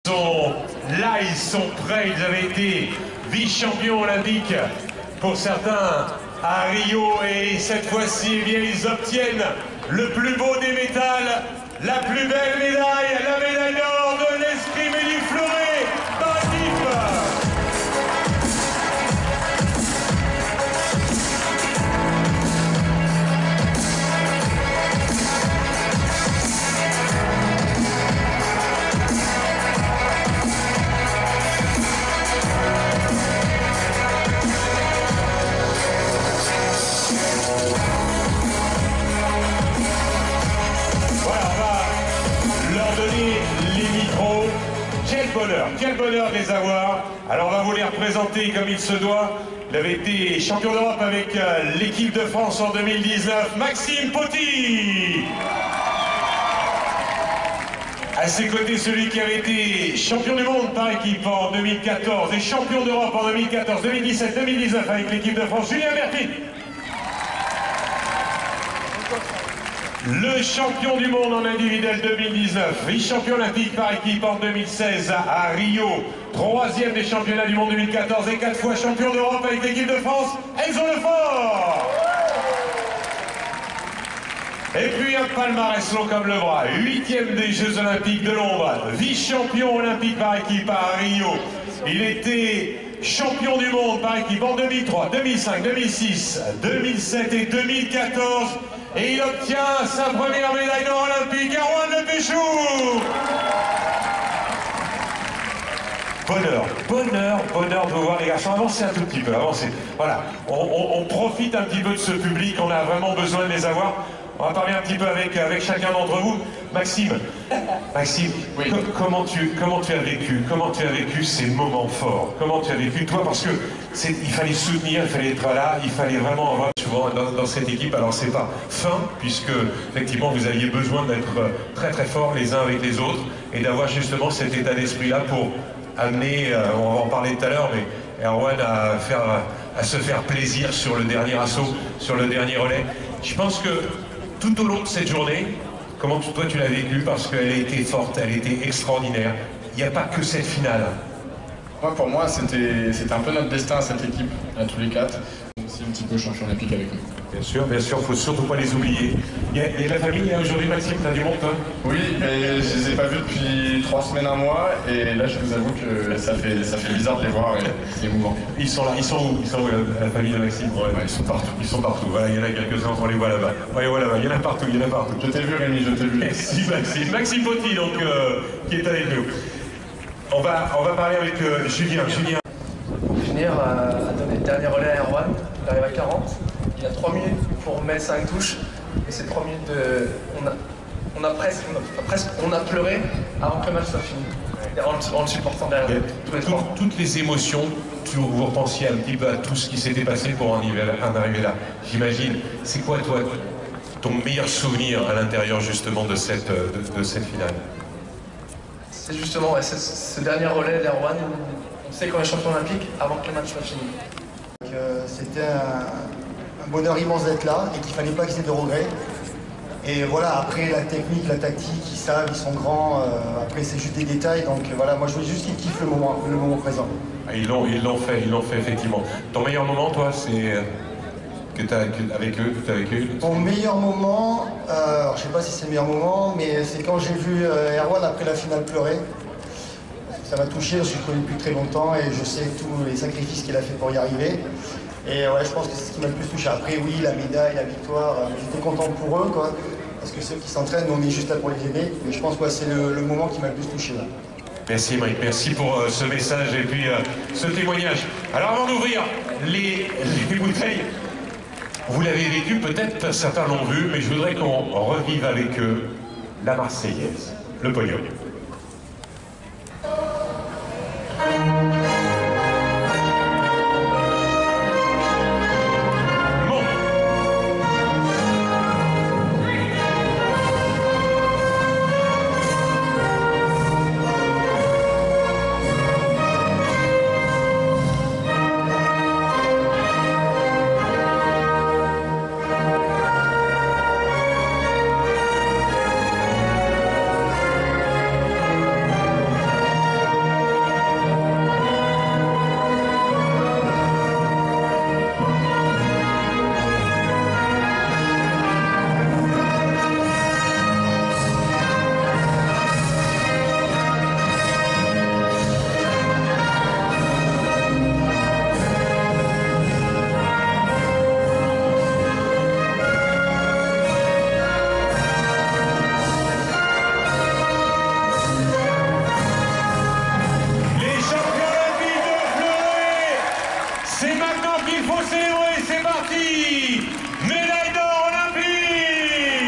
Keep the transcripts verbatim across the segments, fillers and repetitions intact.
sont là, ils sont prêts, ils avaient été vice-champions olympiques pour certains à Rio et cette fois-ci, eh bien, ils obtiennent le plus beau des métals, la plus belle médaille, la médaille d'or de l'Escrime et du Fleuret par équipe. Quel bonheur, quel bonheur de les avoir. Alors on va vous les représenter comme il se doit. Il avait été champion d'Europe avec euh, l'équipe de France en deux mille dix-neuf, Maxime Poty. À ses côtés, celui qui avait été champion du monde par équipe en deux mille quatorze et champion d'Europe en deux mille quatorze, deux mille dix-sept, deux mille dix-neuf avec l'équipe de France, Julien Berthet. Le champion du monde en individuel deux mille dix-neuf, vice-champion olympique par équipe en deux mille seize à Rio, troisième des championnats du monde deux mille quatorze et quatre fois champion d'Europe avec l'équipe de France, Enzo Lefort. Et puis un palmarès long comme le bras, huitième des Jeux Olympiques de Londres, vice-champion olympique par équipe à Rio. Il était champion du monde par équipe en deux mille trois, deux mille cinq, deux mille six, deux mille sept et deux mille quatorze. Et il obtient sa première médaille d'or olympique, Erwan Le Péchou. Bonheur, bonheur, bonheur de vous voir les garçons. Avancez un tout petit peu, avancez. Voilà, on, on, on profite un petit peu de ce public, on a vraiment besoin de les avoir. On va parler un petit peu avec, avec chacun d'entre vous. Maxime, Maxime, oui. co comment, tu, comment tu as vécu, comment tu as vécu ces moments forts? Comment tu as vécu, toi, parce que il fallait soutenir, il fallait être là, il fallait vraiment avoir souvent dans, dans cette équipe. Alors c'est pas fin, puisque effectivement vous aviez besoin d'être très très forts les uns avec les autres et d'avoir justement cet état d'esprit-là pour amener, euh, on va en parler tout à l'heure, mais Erwan à, faire, à se faire plaisir sur le dernier assaut, sur le dernier relais. Je pense que tout au long de cette journée, comment tu, toi tu l'as vécu, parce qu'elle a été forte, elle a été extraordinaire. Il n'y a pas que cette finale. Ouais, pour moi, c'était un peu notre destin, cette équipe, à tous les quatre. Aussi un petit peu champion olympique avec eux. Bien sûr, bien sûr, il ne faut surtout pas les oublier. Il y a, il y a la famille aujourd'hui, Maxime, tu as du monde, toi? Oui, mais je les ai pas vus depuis trois semaines, un mois, et là je vous avoue que ça fait, ça fait bizarre de les voir, et c'est émouvant. Ils sont là, ils sont où? Ils sont où, la, la famille de Maxime? Ouais, ouais, ils sont partout, ils sont partout. Voilà, il y en a quelques-uns, on les voit là-bas. Ouais, voilà, il y en a partout, il y en a partout. Je t'ai vu, Rémi, je t'ai vu. Merci, Maxime. Maxime Poty, donc, euh, qui est avec nous. On va, on va parler avec euh, Julien. Julien. Finir euh, à donner le dernier relais à Erwan, il arrive à quarante, il a trois minutes pour mettre cinq touches, et ces trois minutes de... On a, on a, presque, on a, presque, on a pleuré avant que le match soit fini, en, en le supportant derrière. Tous les tout, toutes les émotions, tu, vous repensiez un petit peu à tout ce qui s'était passé pour en arriver, en arriver là, j'imagine. C'est quoi, toi, ton meilleur souvenir à l'intérieur justement de cette, de, de cette finale? C'est justement ouais, ce dernier relais d'Erwan. On sait qu'on est champion olympique avant que le match soit fini. Euh, C'était un, un bonheur immense d'être là et qu'il ne fallait pas qu'ils aient de regrets. Et voilà, après la technique, la tactique, ils savent, ils sont grands, euh, après c'est juste des détails. Donc euh, voilà, moi je voulais juste qu'ils kiffent le moment, le moment présent. Ils l'ont ils l'ont fait, ils l'ont fait effectivement. Ton meilleur moment, toi, c'est que tu as avec eux, que tu as avec eux? Mon meilleur moment, euh, alors, je ne sais pas si c'est le meilleur moment, mais c'est quand j'ai vu euh, Erwan après la finale pleurer. Ça m'a touché, parce que je le connais depuis très longtemps et je sais tous les sacrifices qu'il a fait pour y arriver. Et ouais, je pense que c'est ce qui m'a le plus touché. Après, oui, la médaille, la victoire, euh, j'étais content pour eux, quoi. Parce que ceux qui s'entraînent, on est juste là pour les aider. Mais je pense que ouais, c'est le, le moment qui m'a le plus touché. Là. Merci, Mike. Merci pour euh, ce message et puis euh, ce témoignage. Alors, avant d'ouvrir les, les bouteilles, vous l'avez vécu, peut-être certains l'ont vu, mais je voudrais qu'on revive avec eux la Marseillaise, le podium. il faut célébrer, c'est parti. Médaille d'or olympique.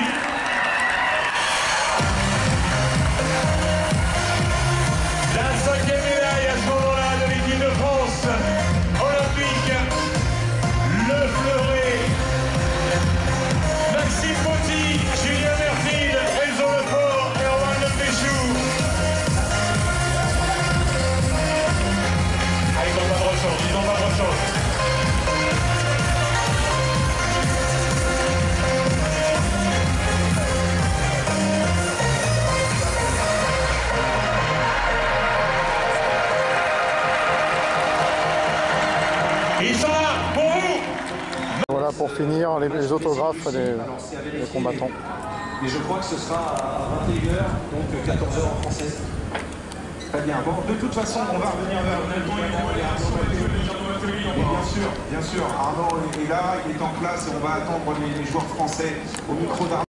La cinquième médaille à ce moment-là de l'équipe de France olympique. Le Fleuret, Maxime Botti, Julien Mertine, Enzo Lefort, Erwan Leféchou. Ah, ils n'ont pas de rechange, ils n'ont pas de rechange. Ils sont là pour vous. Voilà pour finir les, les autographes des, des combattants. Et je crois que ce sera à vingt et une heures, donc quatorze heures en français. Très bien. Bon, de toute façon, on va revenir vers et bien sûr, bien sûr, Arnaud est là, il est en place et on va attendre les, les joueurs français au micro d'Arnaud.